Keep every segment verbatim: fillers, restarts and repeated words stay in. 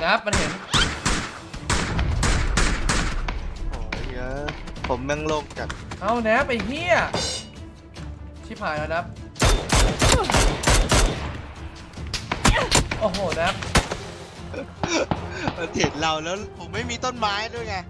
นะครับมันเห็นโอ้ยเยอะผมแม่งโลกจัดเอาแนบไอ้เหี้ยชิบหายแล้วนะโอ้โหแนบมันเห็นเราแล้วผมไม่มีต้นไม้ด้วยไง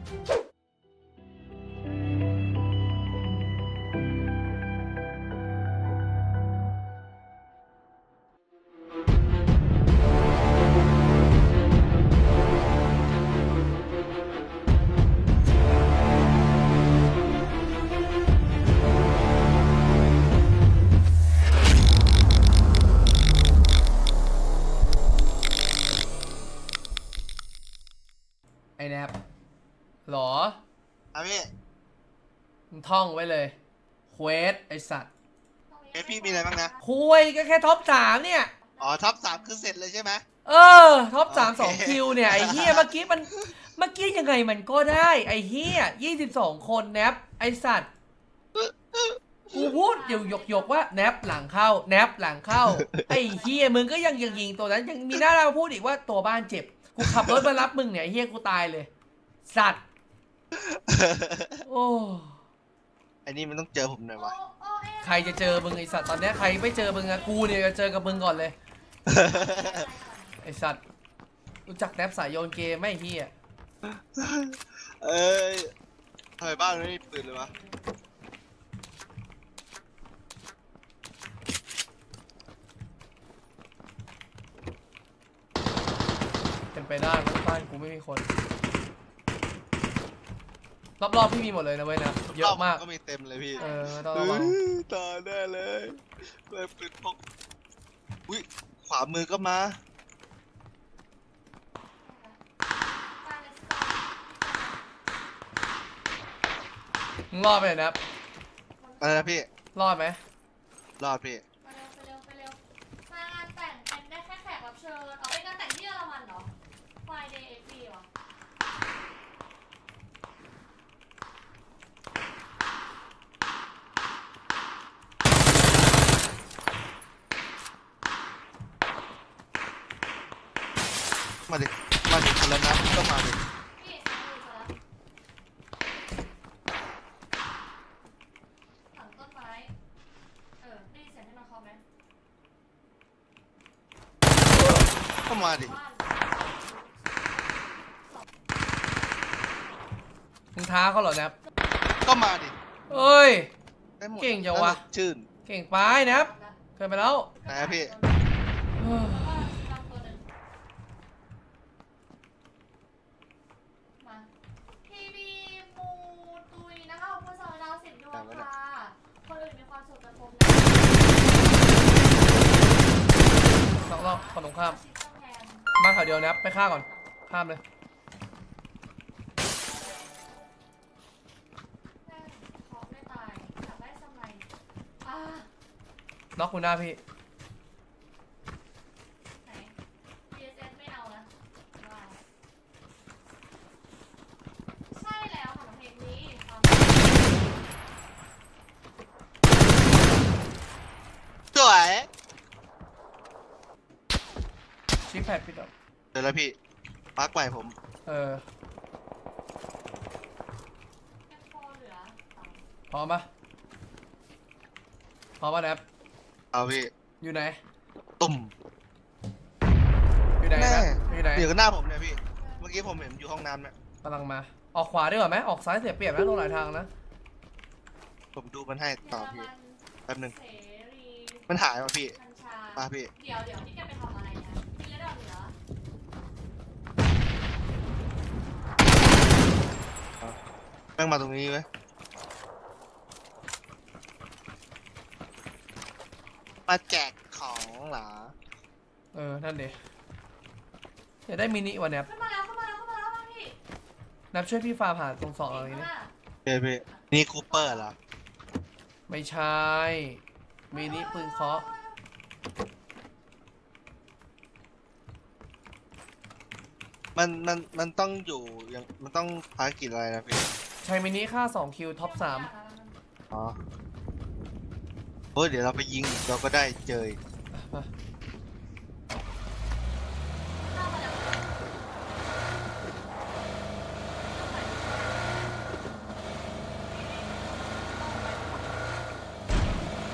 ไอ้แนบหรออ่ะพี่มึงท่องไว้เลยเควสไอสัตว์เอ้พี่มีอะไรบ้างนะคุยก็แค่ท็อปสามเนี่ยอ๋อท็อปสามคือเสร็จเลยใช่ไหมเออท็อปสามสองคิวเนี่ยไอ้เฮียเมื่อกี้มันเมื่อกี้ยังไงมันก็ได้ไอ้เฮียยี่สิบสองคนแนบไอสัตว์กูพูดอยู่หยกหยกว่าแนบหลังเข้าแนบหลังเข้าไอ้เฮียมึงก็ยังยังยิงตัวนั้นยังมีหน้าเราพูดอีกว่าตัวบ้านเจ็บกูขับรถมารับมึงเนี่ยไอ้เฮียกูตายเลยสัตว์โอ้ไอ้นี่มันต้องเจอผมหน่อยวะใครจะเจอมึงไอสัตว์ตอนนี้ใครไม่เจอมึงอะกูเนี่ยจะเจอกับมึงก่อนเลยไอสัตว์รู้จักแนบสายโยนเกมไม่เฮียเอ้ยทำไมบ้านไม่มีปืนเลยวะเป็นไปได้บ้านกูไม่มีคนรอบๆพี่มีหมดเลยนะเว้ยนะเยอะมากก็มีเต็มเลยพี่เออต้องระวังตายแน่เลยเลยปืนพกอุ้ยขวามือก็มามึงรอดไปเลยนะอะไรนะพี่รอดไหมรอดพี่ไปเร็วไปเร็วไปเร็วมางานแต่งเป็นได้แค่แขกรับเชิญเอาไปงานแต่งที่เยอรมันเหรอไฟเดย์เอฟบีวะมาดิมาดิคนละนัดก็มาดิพี่ซ้ายมือจะรับหลังต้นไม้เออได้ยินเสียงที่มันเคาะไหมก็มาดิมึงท้าเขาเหรอแนบก็มาดิเอ้ยเก่งจังวะชื่นเก่งไปแนบเคยไปแล้วไหนพี่พี่บีมูตุยนะคะคุณสอนดาวสิบดวงค่ะคนอื่นมีความสุขกับผมนะสองรอบคนตรงข้ามมาแถวเดียวแนบไปฆ่าก่อนข้ามเลยน็อกคุณหน้าพี่ไหน พี เอส เอส ไม่เอานะว้าวใช่แล้วค่ะเพลงนี้สวยชิปแพดพี่ต่อเดี๋ยวแล้วพี่ปักใหม่ผมเออพร้อมปะพร้อมปะแนบเอาพี่อยู่ไหนตุ่มอยู่ไหนนะอยู่ไหนอยู่กับหน้าผมเนี่ยพี่เมื่อกี้ผมเห็นอยู่ห้องน้ำเนี่ยกำลังมาออกขวาดีกว่าไหมออกซ้ายเสียเปรียบนะตรงหลายทางนะผมดูมันให้ต่อพี่แป๊บนึงมันหายป่ะพี่ป่ะพี่เดี๋ยวเดี๋ยวนี่แกไปทำอะไรนะกินแล้วเดี๋ยวเหรอแม่งมาตรงนี้ไหมมาแจกของเหรอเออนั่นดิอยากได้มินิวันแนบเข้ามาแล้วเข้ามาแล้วเข้ามาแล้วพี่แนบช่วยพี่ฟาผ่านตรงสองอะไรนี่เฮ้ยพี่นี่คูเปอร์เหรอไม่ใช่มินิปืนเคาะมันมันมันต้องอยู่ยังมันต้องภารกิจอะไรนะพี่ใช้มินิค่าสองคิวท็อปสามอ๋อโอ้ยเดี๋ยวเราไปยิงเราก็ได้เจอ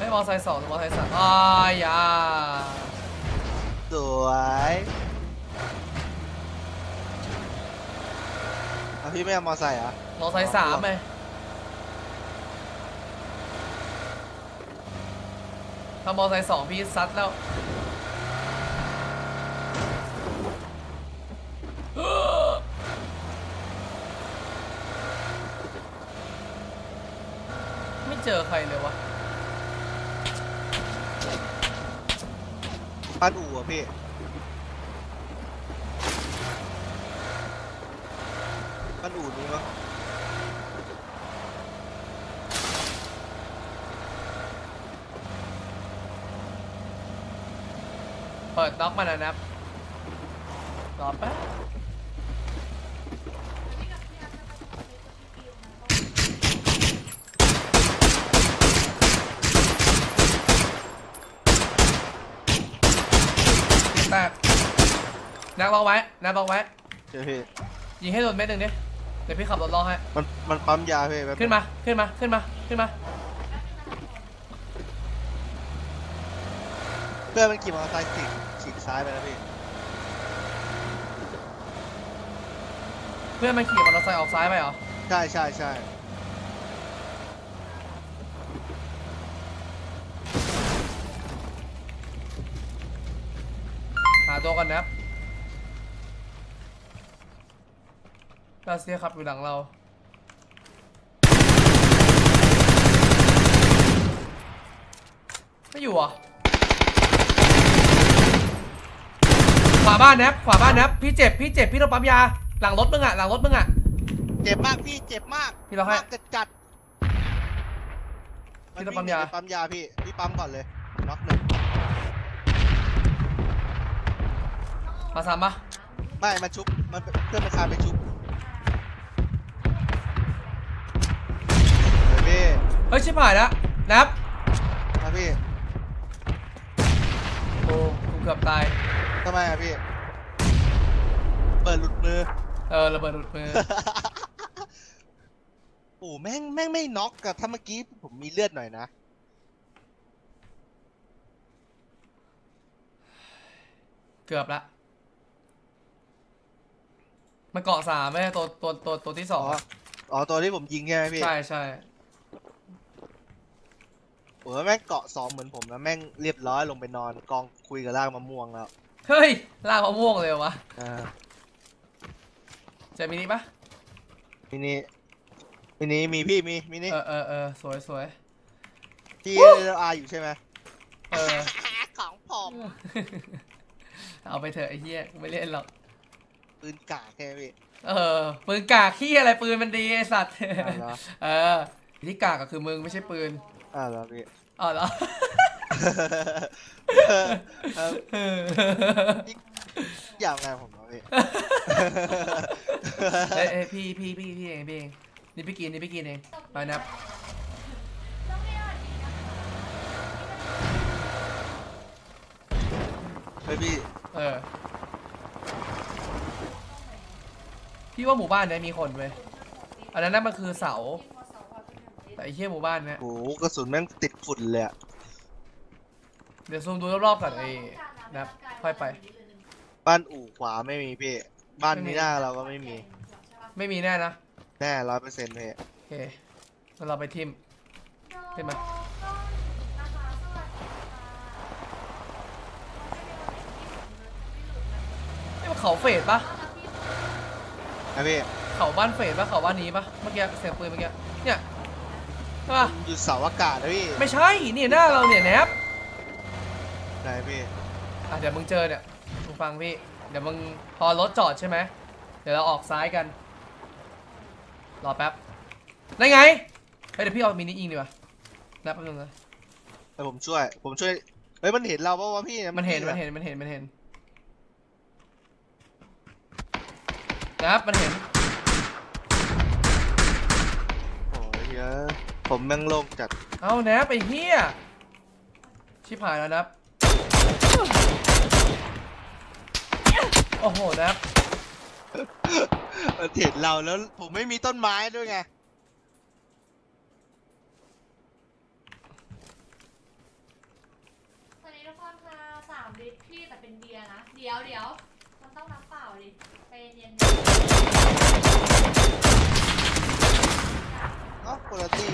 มอไซค์สองหรือมอไซค์สามอ้ายยาสวยเอาพี่ไม่เอามอไซค์เหรอมอไซค์สามไหมถ้ามอไซค์สองพี่ซัดแล้วไม่เจอใครเลยวะบ้านอู่อ่ะพี่บ้านอู่นี่มั้งเปิดน็อกมาแล้วนะรอแป๊บแตกนักลองไว้นักลองไว้เดี๋ยวพี่ยิงให้โดนเม็ดหนึ่งดิเดี๋ยวพี่ขับรถรอให้มันมันปั๊มยาพี่ขึ้นมาขึ้นมาขึ้นมาขึ้นมาเพื่อนมันขี่มอเตอร์ไซค์ฉีกฉีกซ้ายไปแล้วพี่เพื่อนมันขี่มอเตอร์ไซค์ออกซ้ายไปเหรอใช่ใช่ใช่หาตัวกันนะรัสเซียขับอยู่หลังเราไม่อยู่อ่ะขวาบ้านแนบขวาบ้านแนบพี่เจ็บพี่เจ็บพี่ต้องปั๊มยาหลังรถมึงอ่ะหลังรถมึงอ่ะเจ็บมากพี่เจ็บมากพี่เราให้จัดจัดพี่ต้องปั๊มยาปั๊มยาพี่พี่ปั๊มก่อนเลยน็อกหนึ่งมาสามปะไม่มันชุบมันเพื่อนมันคาไปชุบเฮ้ยพี่เฮ้ยชิบหายแล้วนับครับพี่โอ้กูเกือบตายทำไมอะพี่เปิดหลุดมือเออระเบิดหลุดมือโอ้แม่งแม่งไม่น็อกกับถ้าเมื่อกี้ผมมีเลือดหน่อยนะเกือบละมันเกาะสามไหมตัวตัวตัวตัวที่สองอ๋อตัวที่ผมยิงใช่ไหมพี่ใช่ใช่โอ้แม่งเกาะสองเหมือนผมนะแม่งเรียบร้อยลงไปนอนกองคุยกับรากมะม่วงแล้วเฮ้ยรากมะม่วงเลยวะเจอมินิปะมินิมินิมีพี่มีมินิเออเออเออสวยสวยที่อาอยู่ใช่ไหมเออของผมเอาไปเถอะไอ้เหี้ยไม่เล่นหรอกปืนกากแค่พี่เออปืนกากขี้อะไรปืนมันดีไอสัตว์เออที่กากก็คือมึงไม่ใช่ปืนอ้าวแล้วพี่อ้าวแล้วอย่างไงผมเหรอพี่เอ้ยพี่พี่พี่พี่เองพี่เองนี่พี่กินนี่พี่กินเองไปนับเฮ้ยพี่เออพี่ว่าหมู่บ้านนี้มีคนเว้ยอันนั้นนั่นมันคือเสาแต่ไอ้เหี้ยหมู่บ้านเนี้ยโอ้กระสุนแม่งติดฝุ่นเลยอะเดี๋ยวซูมดูรอบๆก่อนไอ้นับค่อยไปบ้านอู่ขวาไม่มีพี่บ้านนี้หน้าเราก็ไม่มีไม่มีแน่นะแน่ร้อยเปอร์เซ็นต์พี่โอเคงั้นเราไปทิมทิมมานี่มันเขาเฟดปะนะพี่เขาบ้านเฟดปะเขาบ้านนี้ปะเมื่อกี้เสียงปืนเมื่อกี้เนี่ยป่ะอยู่เสาอากาศนะพี่ไม่ใช่นี่หน้าเราเนี่ยแนบไหนพี่อ่ะเดี๋ยวมึงเจอเนี่ยมึงฟังพี่เดี๋ยวมึงพอรถจอดใช่ไหมเดี๋ยวเราออกซ้ายกันรอแป๊บได้ไงเฮ้ยเดี๋ยวพี่เอามินิยิงดีกว่านับแป๊บนึงนะแต่ผมช่วยผมช่วยเฮ้ยมันเห็นเราป่าววะพี่มันเห็นมันเห็นมันเห็นมันเห็นนับมันเห็นโอ้ยเยอะผมแม่งโล่งจัดเอาแนบไปเฮียชิบหายแล้วนับโอ้โหนับเห็นเราแล้วผมไม่มีต้นไม้ด้วยไงเดี๋ยวเดี๋ยวมันต้องน้ำเปล่าดิใจเย็นเอ้าคุณตี้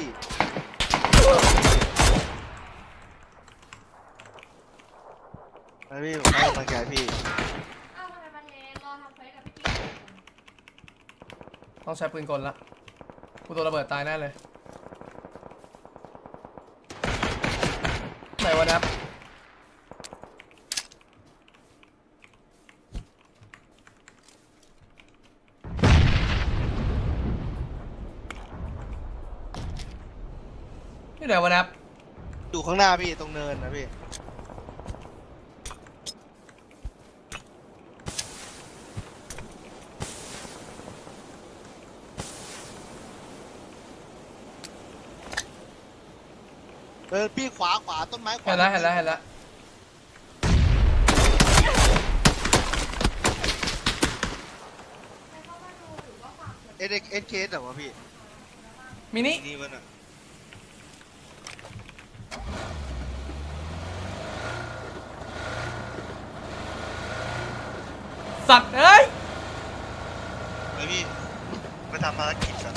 ไปพี่ผมให้กำลังใจพี่อ้าวทำไมมาเทรอทำเฟซกับพี่กิ๊กต้องใช้ปืนกลละกูตัวระเบิดตายแน่เลยไหนวะนับนี่ไหนวะนับอยู่ข้างหน้าพี่ตรงเนินนะพี่เออพี่ขวาขวาต้นไม้ขวาเห็นแล้วเห็นแล้วเห็นแล้วให้เข้ามาดูหรือว่าฝากเถอะเอสเอสเคสเหรอวะพี่มินินี่มันอ่ะสัตว์เอ้ยไปพี่ไปทำภารกิจกัน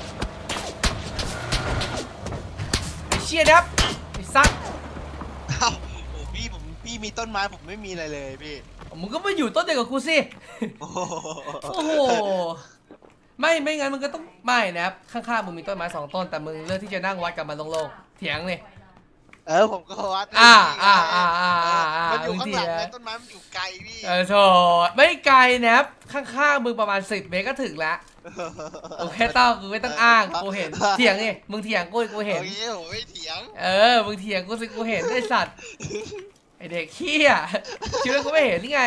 ไอ้เชี่ยนับไอ้สัตว์อ้าวโอ้พี่ผมพี่มีต้นไม้ผมไม่มีอะไรเลยพี่มึงก็มาอยู่ต้นเดียวกับกูสิโอ้โหโอ้โห ไม่ไม่งั้นมึงก็ต้องไม่นะครับข้างๆมึงมีต้นไม้สองต้นแต่มึงเลือกที่จะนั่งวัดกับมันโล่งๆเถียงเลยเออผมก็วัดอ่าพี่อ่าอ่าอ่าเอออ่ามันอยู่ข้างหลังบางทีไงอะต้นไม้มันอยู่ไกลพี่เออโถไม่ไกลนะครับข้างๆมึงประมาณสิบเมตรก็ถึงแล้วโอเคต้องกูไม่ต้องอ้างกูเห็นเถียงไงมึงเถียงกูกูเห็นโอเคผมไม่เถียงเออมึงเถียงกูสิกูเห็นไอ้สัตว์ไอเด็กขี้อ่ะคิดว่ากูไม่เห็นนี่ไง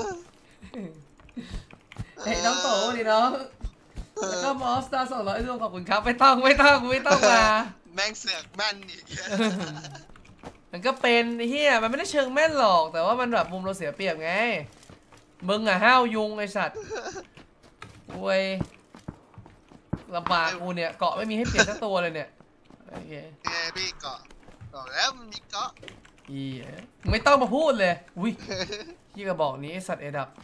ไอ้น้องโตดิน้องแล้วก็มอสตาร์สองร้อยดวงขอบคุณครับไม่ต้องไม่ต้องกูไม่ต้องมาแม่งเสือกแม่นอีกมันก็เป็นไอ้เฮียมันไม่ได้เชิงแม่นหรอกแต่ว่ามันแบบมุมเราเสียเปรียบไงมึงอะห้าวยุงไอสัตว์โว้ยลำบากกูเนี่ยเกาะไม่มีให้เปลี่ยนสักตัวเลยเนี่ยโอเคเอ้ยพี่เกาะเกาะแล้วมันมีเกาะอีมึงไม่ต้องมาพูดเลยอุ้ยพี่กระบอกนี้ไอสัตว์เอดับ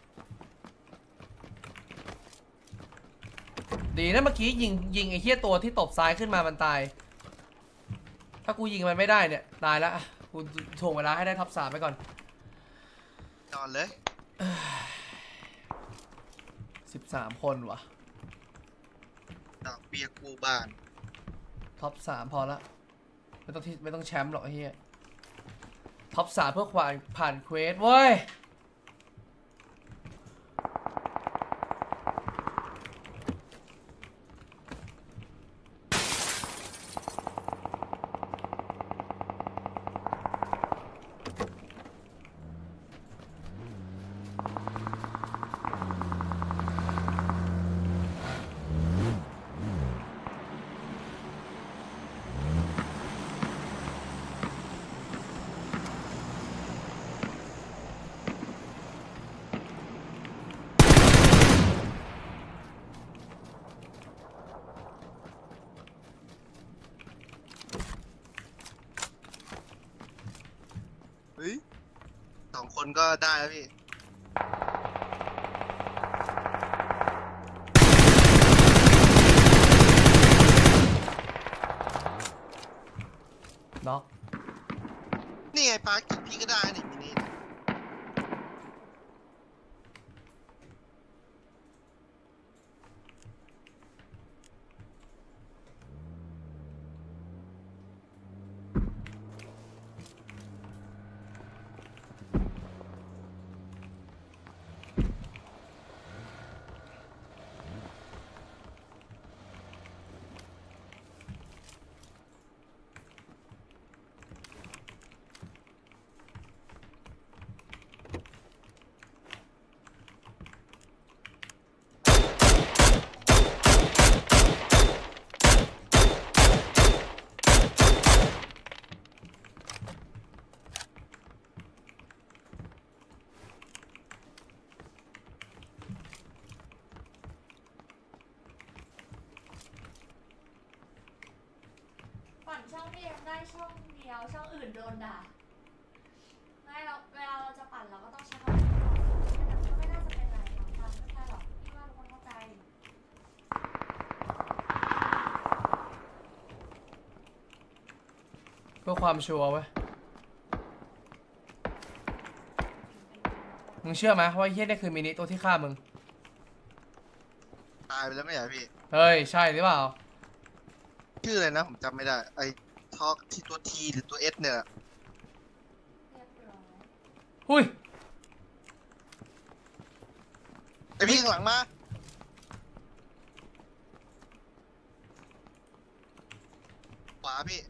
ดีนะเมื่อกี้ยิงยิงไอ้เฮียตัวที่ตบซ้ายขึ้นมามันตายถ้ากูยิงมันไม่ได้เนี่ยตายแล้วอ่ะกูถ่วงเวลาให้ได้ท็อปสามไปก่อนนอนเลยสิบสามคนวะดอกเบี้ยกูบ้านท็อปสามพอละไม่ต้องที่ไม่ต้องแชมป์หรอกไอ้เหี้ยท็อปสามเพื่อผ่านผ่านเควสเว้ยเฮ้ยสองคนก็ได้แล้วพี่เนาะนี่ไงปากิจพี่ก็ได้นี่มินิปั่นช่องพี่เอ็มได้ช่องเดียวช่องอื่นโดนด่าไม่เราเวลาเราจะปั่นเราก็ต้องใช้คำพื่อความชัวร์เว้ยมึงเชื่อไหมว่าไอ้เฮียนี่คือมินิตัวที่ฆ่ามึงตายไปแล้วไม่ใช่พี่เฮ้ยใช่หรือเปล่าชื่ออะไรนะผมจำไม่ได้ไอ้ทอกที่ตัวทีหรือตัวเอสเนี่ยเรียบร้อยหุ้ยไอพี่ข้างหลังมาขวาพี่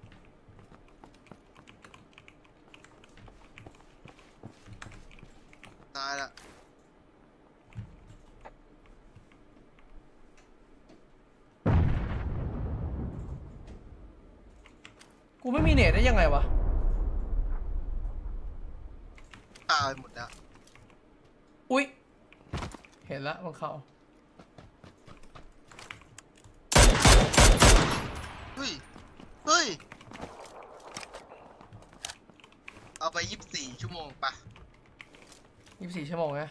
ตายละกูไม่มีเน็ตได้ยังไงวะตายหมดแล้วอุ๊ยเห็นแล้วบนเขาเฮ้ยเฮ้ยเอาไปยี่สิบสี่ชั่วโมงปะยี่สิบสี่ชั่วโมงนะ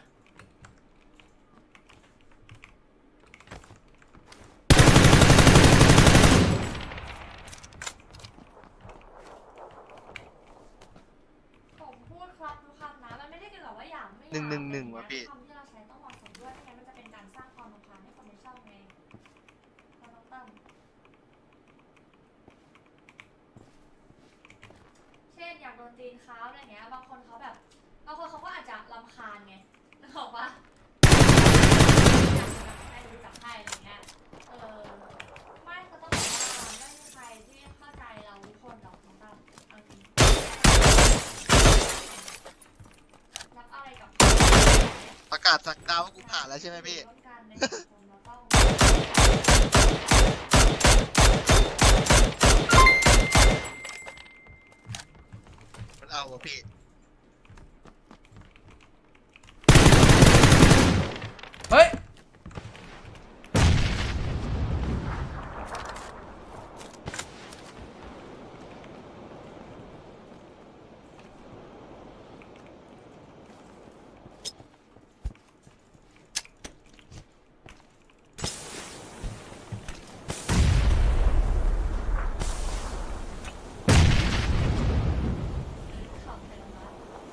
ผมพูดครับทุกคำนะมันไม่ได้เกี่ยวกับว่าอยากไม่อยากหนึ่งหนึ่งหนึ่งว่ะพี่คำที่เราใช้ต้องเหมาะสมด้วยไม่งั้นมันจะเป็นการสร้างความรำคาญให้คนในช่องไงเราต้องตั้งเช่นอยากโดนตีนเขาอะไรเงี้ยบางคนเขาแบบบางคนเขาก็อาจจะรำคาญไงนึกออกปะอยากจะแบบให้รู้จักให้อะไรเงี้ยเออไม่ก็ต้องบอกว่าไม่มีใครที่เข้าใจเราทุกคนหรอกน้องตั้มเอาจริงรับอะไรกับประกาศสักดาวว่ากูผ่านแล้วใช่ไหมพี่ร่วมกันในสังคมเราต้องมันเอาวะพี่เฮ้ยขำไปแล้วนะ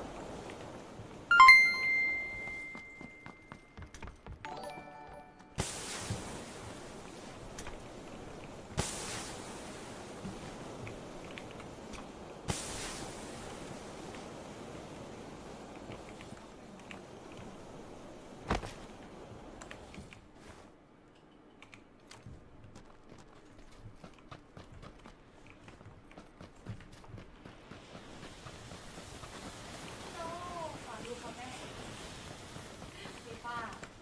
โน้ขอดูเขาแม่ฟีฟ่า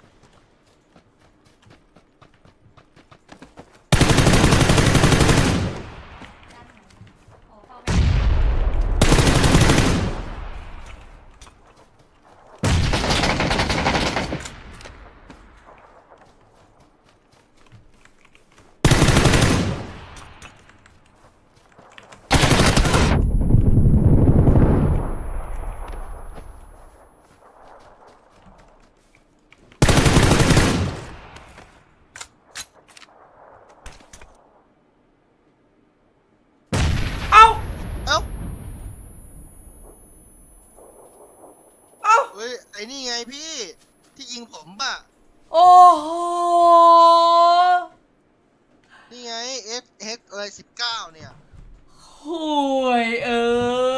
ด้านไหนอ๋อเปล่าไม่เอ้าเอ้าเอ้าเฮ้ยไอ้นี่ไงพี่ ที่ยิงผมป่ะโอ้โหนี่ไง F X อะไรสิบเก้าเนี่ยห่วยเอ้